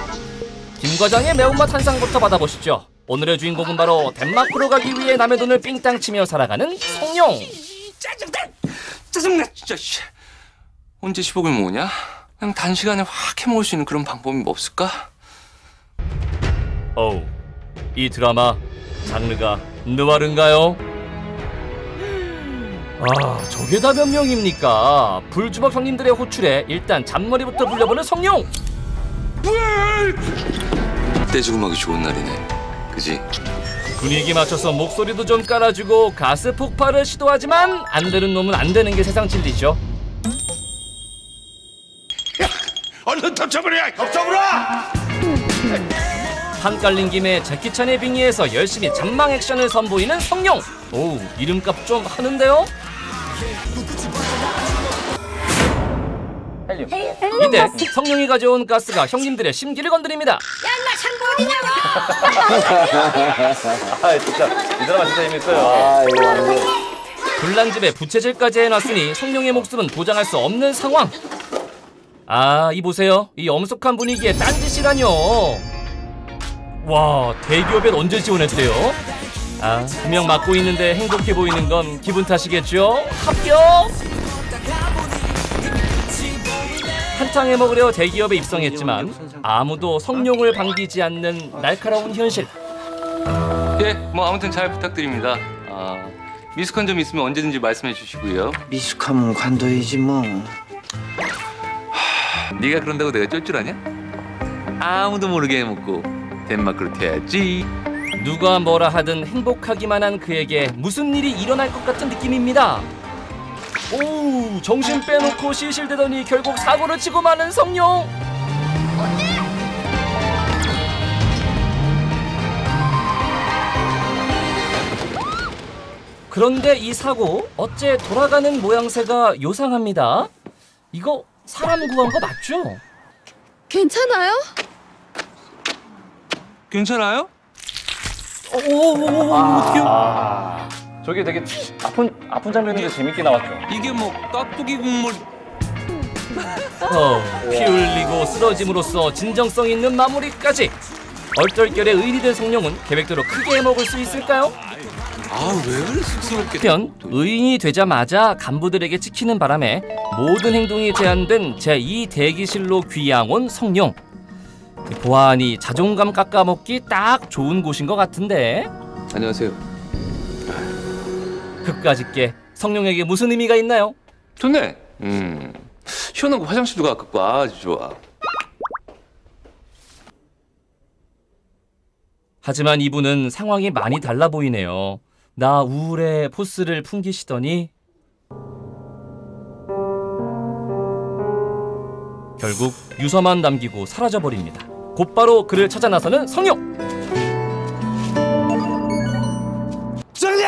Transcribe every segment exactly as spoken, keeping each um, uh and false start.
김 과장의 매운맛 한 상부터 받아보시죠. 오늘의 주인공은 바로 덴마크로 가기 위해 남의 돈을 삥땅 치며 살아가는 성룡. 짜증나! 짜증나 진짜. 언제 십억을 모으냐? 그냥 단시간에 확 해먹을 수 있는 그런 방법이 뭐 없을까? 어우, 이 드라마 장르가 느와르인가요? 아, 저게 다 몇 명입니까? 불주먹 형님들의 호출에 일단 잔머리부터 불려보는 성룡! 떼죽음하기 좋은 날이네, 그지? 분위기 맞춰서 목소리도 좀 깔아주고 가스 폭발을 시도하지만 안 되는 놈은 안 되는 게 세상 진리죠. 야, 얼른 덮쳐버려! 덮쳐버려! 판 깔린 김에 제키찬의 빙의에서 열심히 잔망 액션을 선보이는 성룡! 오우, 이름값 좀 하는데요? 헬륨. 이때 성룡이 가져온 가스가 형님들의 심기를 건드립니다. 야, 나 장본이냐고! 아, 진짜 이 드라마 진짜 재밌어요. 아, 이거 불난집에 부채질까지 해놨으니 성룡의 목숨은 보장할 수 없는 상황. 아, 이 보세요. 이 엄숙한 분위기에 딴짓이라뇨. 와, 대기업에 언제 지원했대요? 아, 분명 맡고 있는데 행복해 보이는 건 기분 탓이겠죠? 합격! 한탕 해먹으려 대기업에 입성했지만 아무도 성룡을 반기지 않는 날카로운 현실. 예, 뭐 아무튼 잘 부탁드립니다. 아, 미숙한 점 있으면 언제든지 말씀해 주시고요. 미숙하면 관둬야지 뭐. 하, 네가 그런다고 내가 쫄 줄 아냐? 아무도 모르게 해먹고 덴마크로 튀어야지. 누가 뭐라 하든 행복하기만 한 그에게 무슨 일이 일어날 것 같은 느낌입니다. 오, 정신 빼놓고 실실대더니 결국 사고를 치고 마는 성룡. 그런데 이 사고 어째 돌아가는 모양새가 요상합니다. 이거 사람 구한 거 맞죠? 괜찮아요? 괜찮아요? 오오오오, 어떡해요? 아, 저게 되게 아픈 아픈 장면인데 재밌게 나왔죠. 이게 뭐 깍두기 국물. 어, 피 흘리고 쓰러짐으로써 진정성 있는 마무리까지. 얼떨결에 의인이 된 성룡은 계획대로 크게 해먹을 수 있을까요? 아, 왜 그래 쑥스럽게. 한편 의인이 되자마자 간부들에게 찍히는 바람에 모든 행동이 제한된 제이 대기실로 귀양 온 성룡. 보아하니 자존감 깎아먹기 딱 좋은 곳인 것 같은데. 안녕하세요. 그까짓게 성룡에게 무슨 의미가 있나요? 좋네. 음, 시원하고 화장실도 가깝고 아주 좋아. 하지만 이분은 상황이 많이 달라 보이네요. 나 우울해 포스를 풍기시더니 결국 유서만 남기고 사라져버립니다. 곧바로 그를 찾아 나서는 성룡! 부장님!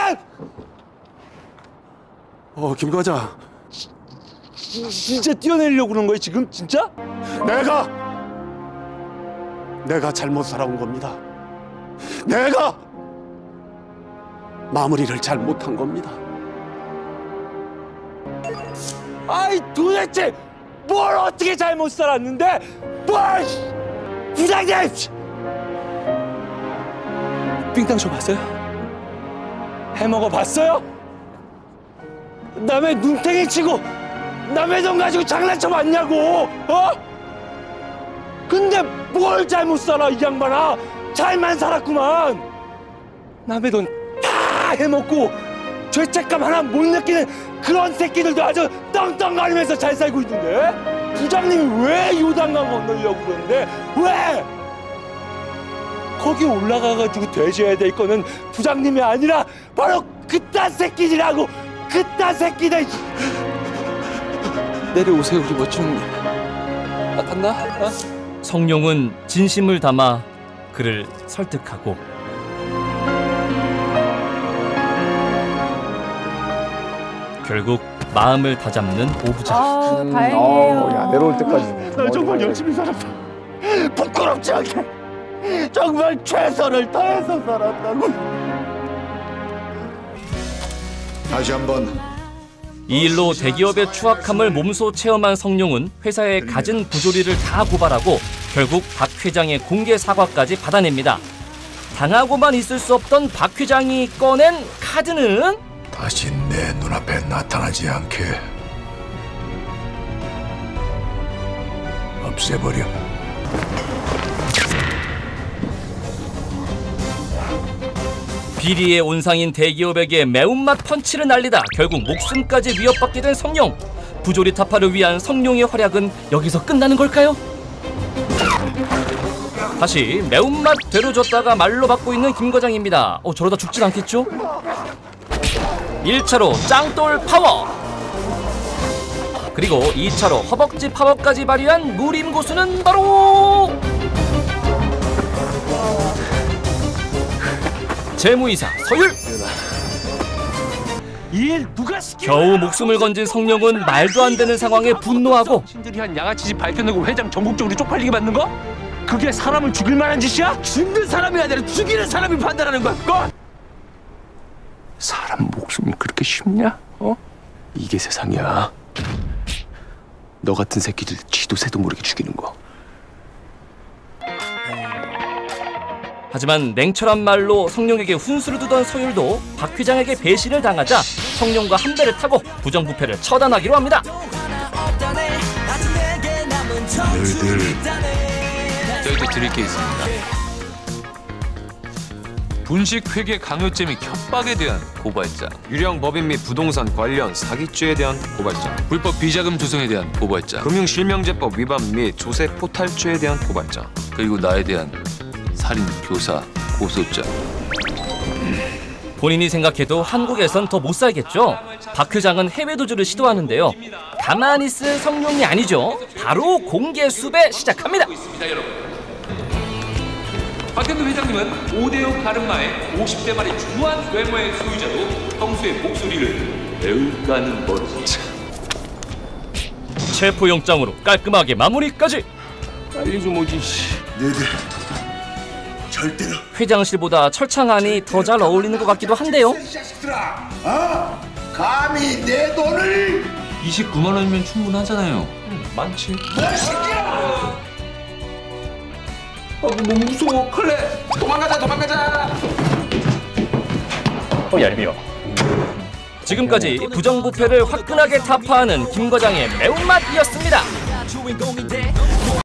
어, 김 과장. 진짜 뛰어내리려고 그러는 거예요, 지금? 진짜? 내가! 내가 잘못 살아온 겁니다. 내가! 마무리를 잘못한 겁니다. 아이, 도대체 뭘 어떻게 잘못 살았는데? 뭘! 부장님! 빙땅 쳐 봤어요? 해먹어 봤어요? 남의 눈탱이 치고 남의 돈 가지고 장난쳐 봤냐고! 어? 근데 뭘 잘못 살아, 이 양반아! 잘만 살았구만! 남의 돈 다 해먹고 죄책감 하나 못 느끼는 그런 새끼들도 아주 떵떵거리면서 잘 살고 있는데? 부장님이 왜 요단강 건너려고 그러는데? 왜? 거기 올라가가지고 되셔야 될 거는 부장님이 아니라 바로 그딴 새끼들이라고! 그딴 새끼들! 내려오세요, 우리 멋진 나 간다? 어? 성룡은 진심을 담아 그를 설득하고 결국 마음을 다잡는 오부자. 아, 음, 다행이에요. 어, 야, 내려올 때까지. 나 정말 열심히 살았다. 부끄럽지 않게 정말 최선을 다해서 살았다고. 다시 한번 이 일로 대기업의 추악함을 몸소 체험한 성룡은 회사의 갖은 부조리를 다 고발하고 결국 박 회장의 공개 사과까지 받아냅니다. 당하고만 있을 수 없던 박 회장이 꺼낸 카드는 다시 내 눈앞에 나타나지 않게 없애버려. 비리의 온상인 대기업에게 매운맛 펀치를 날리다 결국 목숨까지 위협받게 된 성룡. 부조리 타파를 위한 성룡의 활약은 여기서 끝나는 걸까요? 다시 매운맛 되로줬다가 말로 받고 있는 김 과장입니다. 어, 저러다 죽진 않겠죠? 일 차로 짱돌 파워! 그리고 이 차로 허벅지 파워까지 발휘한 무림 고수는 바로 재무이사 서율! 일 누가 시켜? 겨우 목숨을 건진 성룡은 말도 안 되는 상황에 분노하고 신들이 한 양아치 집 밝혀내고 회장 전국적으로 쪽팔리게 만든 거? 그게 사람을 죽일 만한 짓이야? 죽는 사람이 아니라 죽이는 사람이 판단하는 거야. 거? 사람 목숨이 그렇게 쉽냐? 어? 이게 세상이야. 너 같은 새끼들 쥐도 새도 모르게 죽이는 거. 하지만 냉철한 말로 성룡에게 훈수를 두던 서율도 박 회장에게 배신을 당하자 성룡과 한 배를 타고 부정부패를 처단하기로 합니다. 너희들 저희도 드릴 게 있습니다. 분식회계 강요죄 및 협박에 대한 고발장, 유령 법인 및 부동산 관련 사기죄에 대한 고발장, 불법 비자금 조성에 대한 고발장, 금융실명제법 위반 및 조세 포탈죄에 대한 고발장, 그리고 나에 대한 살인 교사 고소장. 본인이 생각해도 한국에선 더 못 살겠죠. 박 회장은 해외 도주를 시도하는데요. 가만히 있을 성룡이 아니죠. 바로 공개 수배 시작합니다. 박현두 회장님은 오 대 오 가르마의 오십 대 말의 중후한 외모의 소유자로 평소에 목소리를 매우 까는 버릇. 체포영장으로 깔끔하게 마무리까지. 빨리 좀 오지. 너희들 절대로 회장실보다 철창안이 더 잘 어울리는 것 같기도 한데요. 자식들아, 어? 감히 내 돈을 이십구만 원이면 충분하잖아요. 많지. 아, 너무 무서워. 칼레. 도망가자, 도망가자. 어 얄미워. 지금까지 부정부패를 화끈하게 타파하는 김 과장의 매운맛이었습니다.